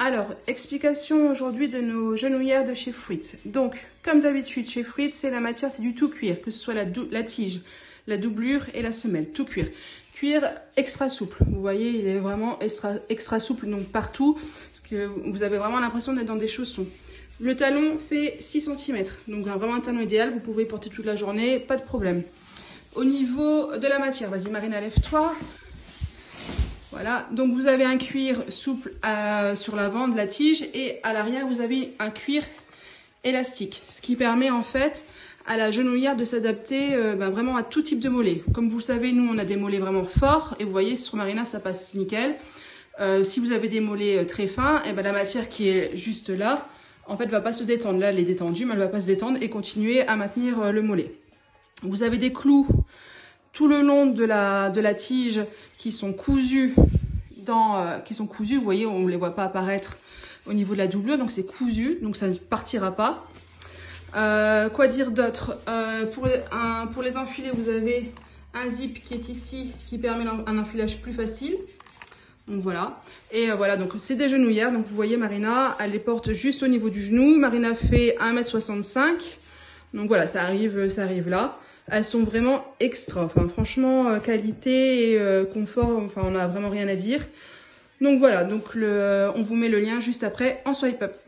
Alors, explication aujourd'hui de nos genouillères de chez Fruit. Donc, comme d'habitude chez Fruit, c'est la matière, c'est du tout cuir, que ce soit la tige, la doublure et la semelle, tout cuir. Cuir extra souple, vous voyez, il est vraiment extra souple, donc partout, parce que vous avez vraiment l'impression d'être dans des chaussons. Le talon fait 6 cm, donc vraiment un talon idéal, vous pouvez porter toute la journée, pas de problème. Au niveau de la matière, vas-y Marina, lève-toi. Voilà, donc vous avez un cuir souple sur l'avant de la tige et à l'arrière vous avez un cuir élastique, ce qui permet en fait à la genouillère de s'adapter vraiment à tout type de mollet. Comme vous le savez, nous on a des mollets vraiment forts et vous voyez sur Marina ça passe nickel. Si vous avez des mollets très fins, et la matière qui est juste là, en fait va pas se détendre. Là elle est détendue mais elle va pas se détendre et continuer à maintenir le mollet. Vous avez des clous tout le long de la tige qui sont cousus, vous voyez, on ne les voit pas apparaître au niveau de la doublure, donc c'est cousu, donc ça ne partira pas. Quoi dire d'autre? Pour les enfilés, vous avez un zip qui est ici, qui permet un enfilage plus facile. Donc voilà, et voilà, donc c'est des genouillères, donc vous voyez Marina, elle les porte juste au niveau du genou. Marina fait 1,65 m, donc voilà, ça arrive là. Elles sont vraiment extra, enfin franchement qualité et confort, enfin on n'a vraiment rien à dire. Donc voilà, donc on vous met le lien juste après en swipe up.